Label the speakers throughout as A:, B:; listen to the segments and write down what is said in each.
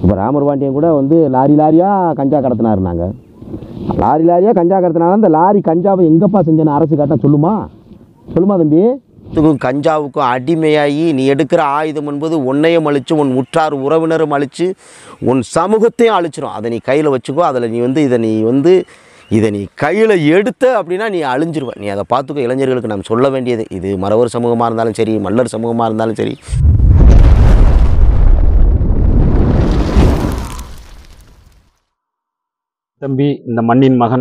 A: இப்போ ராமர் பாண்டியன் கூட வந்து லாரி லாரியாக கஞ்சா கடத்தினாருனாங்க. லாரி லாரியாக கஞ்சா கடத்தினாலும் அந்த லாரி கஞ்சாவை எங்கப்பா செஞ்சேன்னு அரசு கேட்டால் சொல்லுமா தம்பி? கஞ்சாவுக்கும் அடிமையாகி நீ எடுக்கிற ஆயுதம் என்பது உன்னையும் அழிச்சு, உன் உற்றார் உறவினரும் அழிச்சு, உன் சமூகத்தையும் அழிச்சிடும். அதை நீ கையில் வச்சுக்கோ. அதில் இதை நீ கையில் எடுத்த அப்படின்னா நீ அழிஞ்சிருவ. நீ அதை பார்த்துக்கோ. இளைஞர்களுக்கு நாம் சொல்ல வேண்டியது இது. மறவர் சமூகமாக இருந்தாலும் சரி, மல்லர் சமூகமாக இருந்தாலும் சரி.
B: தம்பி, இந்த மண்ணின் மகன்,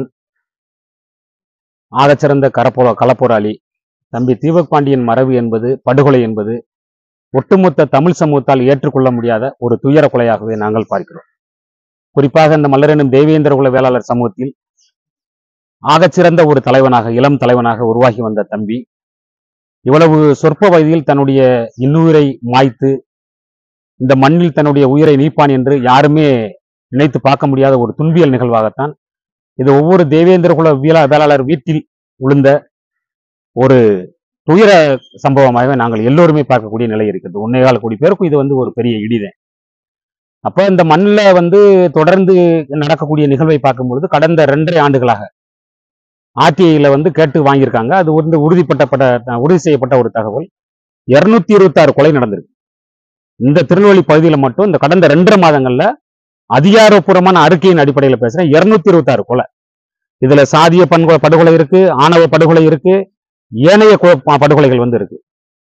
B: ஆகச்சிறந்த களப்போராளி தம்பி தீபக் பாண்டியன் மறைவு என்பது, படுகொலை என்பது ஒட்டுமொத்த தமிழ் சமூகத்தால் ஏற்றுக்கொள்ள முடியாத ஒரு துயர கொலையாகவே நாங்கள் பார்க்கிறோம். குறிப்பாக இந்த மல்லர் எனும் தேவேந்திர குல வேளாளர் சமூகத்தில் ஆகச்சிறந்த ஒரு தலைவனாக, இளம் தலைவனாக உருவாகி வந்த தம்பி இவ்வளவு சொற்ப வயதில் தன்னுடைய இன்னுயிரை மாய்த்து இந்த மண்ணில் தன்னுடைய உயிரை நீப்பான் என்று யாருமே நினைத்து பார்க்க முடியாத ஒரு துன்பியல் நிகழ்வாகத்தான் இது ஒவ்வொரு தேவேந்திர குல வேளாளர் வீட்டில் விழுந்த ஒரு துயர சம்பவமாகவே நாங்கள் எல்லோருமே பார்க்கக்கூடிய நிலை இருக்கிறது. 1.25 கோடி பேருக்கும் இது ஒரு பெரிய இடிதான். அப்ப இந்த மண்ணில் தொடர்ந்து நடக்கக்கூடிய நிகழ்வை பார்க்கும்பொழுது கடந்த 2.5 ஆண்டுகளாக ஆர்டிஐல கேட்டு வாங்கியிருக்காங்க. அது உறுதி செய்யப்பட்ட ஒரு தகவல். 226 கொலை நடந்திருக்கு. இந்த திருநெல்வேலி பகுதியில் மட்டும் இந்த கடந்த 2.5 மாதங்கள்ல அதிகாரப்பூர்வமான அறிக்கையின் அடிப்படையில் பேசுறேன், 226 கொலை. இதுல சாதிய படுகொலை இருக்கு, ஆணவ படுகொலை இருக்கு, ஏனைய படுகொலைகள் இருக்கு.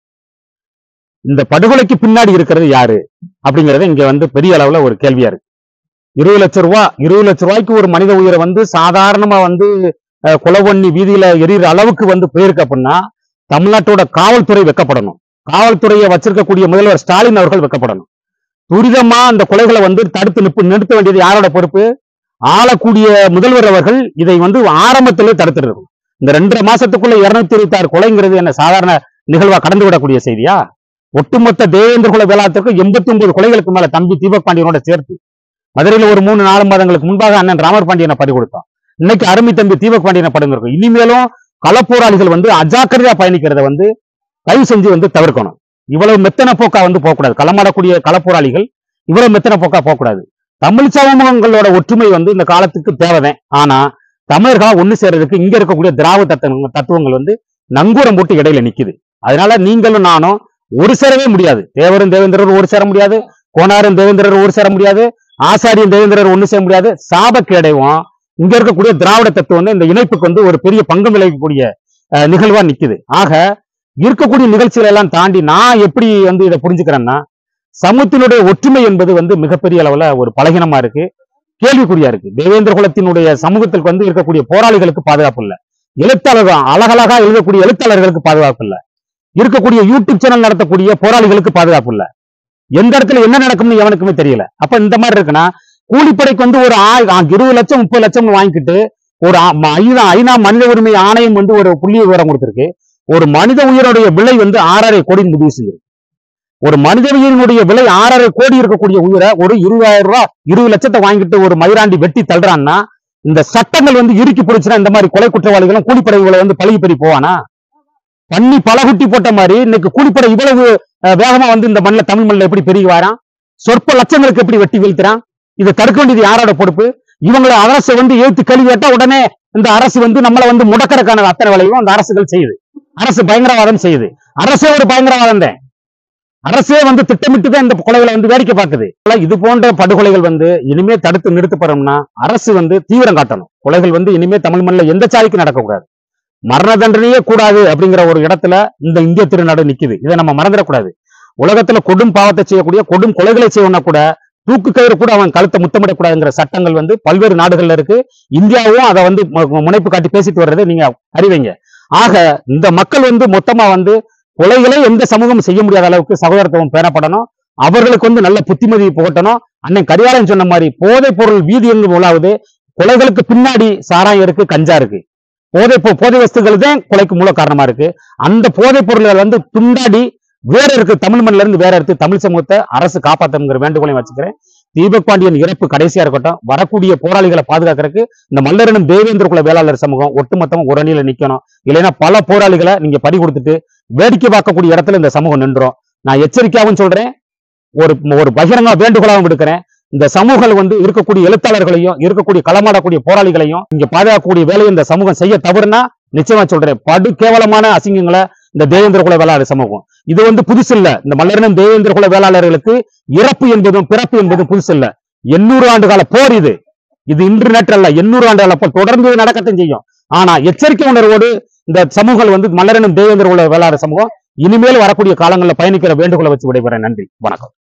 B: இந்த படுகொலைக்கு பின்னாடி இருக்கிறது யாரு அப்படிங்கறது இங்க பெரிய அளவுல ஒரு கேள்வியா இருக்கு. 20 லட்சம் ரூபாய்க்கு ஒரு மனித உயிரை சாதாரணமா கொலை பண்ணி வீதியில எரியிற அளவுக்கு போயிருக்கு அப்படின்னா தமிழ்நாட்டோட காவல்துறை வெக்கப்படணும். காவல்துறையை வச்சிருக்கக்கூடிய முதல்வர் ஸ்டாலின் அவர்கள் வெக்கப்படணும். துரிதமா அந்த கொலைகளை தடுத்து நிறுத்த வேண்டியது யாரோட பொறுப்பு? ஆளக்கூடிய முதல்வர் அவர்கள் இதை ஆரம்பத்திலே தடுத்துட்டு இருக்கணும். இந்த 2.5 மாசத்துக்குள்ள 226 கொலைங்கிறது என்ன சாதாரண நிகழ்வா கடந்து விடக்கூடிய செய்தியா? ஒட்டுமொத்த தேவேந்திர குல வேளாளருக்கு 89 கொலைகளுக்கு மேல தம்பி தீபக் பாண்டியனோட சேர்த்து மதுரையில ஒரு 3-4 மாதங்களுக்கு முன்பாக அண்ணன் ராமர் பாண்டியனை பறி கொடுத்தோம். இன்னைக்கு அருமை தம்பி தீபக் பாண்டியனை படுங்க. இனிமேலும் களப்போராளிகள் அஜாக்கிரதையா பயணிக்கிறத தயவு செஞ்சு தவிர்க்கணும். இவ்வளவு மெத்தன போக்கா போகக்கூடாது. களமாடக்கூடிய களப்போராளிகள் இவ்வளவு மெத்தன போக்கா போகக்கூடாது. தமிழ் சமூகங்களோட ஒற்றுமை இந்த காலத்துக்கு தேவைதான். ஆனா தமிழர்களா ஒண்ணு சேர்றதுக்கு இங்க இருக்கக்கூடிய திராவிட தத்துவங்கள் நங்கூரம் போட்டு இடையில நிக்குது. அதனால நீங்களும் நானும் ஒரு சேரவே முடியாது. தேவரும் தேவேந்திரரும் ஒரு சேர முடியாது, கோனாரும் தேவேந்திரரும் ஒரு சேர முடியாது, ஆசாரியும் தேவேந்திரரும் ஒண்ணு சேர முடியாது. சாபக்கேடையும் இங்க இருக்கக்கூடிய திராவிட தத்துவம் இந்த இணைப்புக்கு ஒரு பெரிய பங்கு விளைவிக்கக்கூடிய நிகழ்வா நிக்குது. ஆக இருக்கக்கூடிய நிகழ்ச்சிகளை எல்லாம் தாண்டி நான் எப்படி இதை புரிஞ்சுக்கிறேன்னா, சமூகத்தினுடைய ஒற்றுமை என்பது மிகப்பெரிய அளவுல ஒரு பலகீனமா இருக்கு, கேள்விக்குறியா இருக்கு. தேவேந்திர குலத்தினுடைய சமூகத்திற்கு இருக்கக்கூடிய போராளிகளுக்கு பாதுகாப்பு இல்லை, எழுத்தாளர்கள் அழகழகா எழுதக்கூடிய எழுத்தாளர்களுக்கு பாதுகாப்பு இல்லை, இருக்கக்கூடிய யூடியூப் சேனல் நடத்தக்கூடிய போராளிகளுக்கு பாதுகாப்பு இல்லை. எந்த இடத்துல என்ன நடக்கும்னு எவனுக்குமே தெரியல. அப்ப இந்த மாதிரி இருக்குன்னா கூலிப்படைக்கு ஒரு 20 லட்சம் 30 லட்சம் வாங்கிட்டு ஒரு ஐநா மனித உரிமை ஆணையம் ஒரு புள்ளி விவரம் கொடுத்திருக்கு. ஒரு மனித உயிரோடைய விலை 6.5 கோடி முடிவு செஞ்சிருக்கு. ஒரு மனித உயிரினுடைய விலை 6.5 கோடி இருக்கக்கூடிய உயிரை ஒரு 20,000 ரூபாய் 20 லட்சத்தை வாங்கிட்டு ஒரு மயிராண்டி வெட்டி தள்ளுறான்னா இந்த சட்டங்கள் இறுக்கி பிடிச்சுன்னா இந்த மாதிரி கொலை குற்றவாளிகளும் கூலிப்படைகளை பழகி பெறி போவானா? பண்ணி பலகுட்டி போட்ட மாதிரி இன்னைக்கு கூலிப்படை இவ்வளவு வேகமா இந்த மண்ணில் தமிழ் மண்ணில் எப்படி பெருகி வரான்? சொற்ப லட்சங்களுக்கு எப்படி வெட்டி வீழ்த்துறான்? இதை தடுக்க வேண்டியது யாரோட பொறுப்பு? இவங்களை அரசு எழுத்து கேள்வி கேட்டா உடனே இந்த அரசு நம்மளை முடக்கிறதுக்கான அத்தனை வேலையும் அந்த அரசுகள் செய்யுது. அரசு பயங்கரவாதம் செய்யுது. அரசே ஒரு பயங்கரவாதம் தான். அரசே திட்டமிட்டு தான் இந்த கொலைகளை வேடிக்கை பார்க்குது. இது போன்ற படுகொலைகள் இனிமே தடுத்து நிறுத்தப்படணும்னா அரசு தீவிரம் காட்டணும். கொலைகள் இனிமே தமிழ் மண்ணில் எந்த சாதிக்கும் நடக்கக்கூடாது. மரண தண்டனையே கூடாது அப்படிங்கிற ஒரு இடத்துல இந்த இந்திய திருநாடு நிக்குது. இதை நம்ம மறந்துடக்கூடாது. உலகத்துல கொடும் பாவத்தை செய்யக்கூடிய கொடும் கொலைகளை செய்யணும்னா கூட தூக்கு கயிறு கூட அவன் கழுத்தை முத்தமிடக்கூடாதுங்கிற சட்டங்கள் பல்வேறு நாடுகள்ல இருக்கு. இந்தியாவும் அதை முனைப்பு காட்டி பேசிட்டு வர்றதை நீங்க அறிவீங்க. ஆக இந்த மக்கள் மொத்தமா கொலைகளை எந்த சமூகம் செய்ய முடியாத அளவுக்கு சகோதரத்துவம் பேணப்படணும். அவர்களுக்கு நல்ல புத்திமதி புகட்டணும். அண்ணன் கரிகாலன் சொன்ன மாதிரி போதை பொருள் வீதி எங்கு உலாவுது. கொலைகளுக்கு பின்னாடி சாராயம் இருக்கு, கஞ்சா இருக்கு, போதை வஸ்துகள் தான் கொலைக்கு மூல காரணமா இருக்கு. அந்த போதை பொருள்கள் துண்டாடி வேற இருக்கு தமிழ் மண்ணில இருந்து வேற இருக்கு. தமிழ் சமூகத்தை அரசு காப்பாற்றுங்கிற வேண்டுகோளையும் வச்சுக்கிறேன். தீபக் பாண்டியன் இறப்பு கடைசியா இருக்கட்டும். வரக்கூடிய போராளிகளை பாதுகாக்கிறதுக்கு இந்த மல்லர் எனும் தேவேந்திர குல வேளாளர் சமூகம் ஒட்டுமொத்தமா ஒரு அணியில நிக்கணும். இல்லைன்னா பல போராளிகளை நீங்க பறி கொடுத்துட்டு வேடிக்கை பார்க்கக்கூடிய இடத்துல இந்த சமூகம் நின்றோம். நான் எச்சரிக்கையாகவும் சொல்றேன், ஒரு பகிரங்க வேண்டுகோளாகவும் விடுக்கிறேன். இந்த சமூகம் வந்து இருக்கக்கூடிய எழுத்தாளர்களையும் இருக்கக்கூடிய களமாடக்கூடிய போராளிகளையும் இங்க பாதுகாக்கக்கூடிய வேலையை இந்த சமூகம் செய்ய தவறுனா நிச்சயமா சொல்றேன், படு கேவலமான அசிங்கங்களை இந்த தேவேந்திர குல வேளாளர் சமூகம் இது வந்து புதுசு இல்ல. இந்த மல்லரினம் தேவேந்திர குல வேளாளர்களுக்கு இறப்பு என்பதும் பிறப்பு என்பதும் புதுசு இல்ல. 800 ஆண்டு கால போர் இது. இது இன்று நேற்று அல்ல, 800 ஆண்டு கால போர் தொடர்ந்து நடக்கத்தான் செய்யும். ஆனா எச்சரிக்கை உணர்வோடு இந்த சமூகங்கள் வந்து மல்லரினம் தேவேந்திர குல வேளாளர் சமூகம் இனிமேல் வரக்கூடிய காலங்களில் பயணிக்கிற வேண்டுகோளை வச்சு விடைபெறேன். நன்றி, வணக்கம்.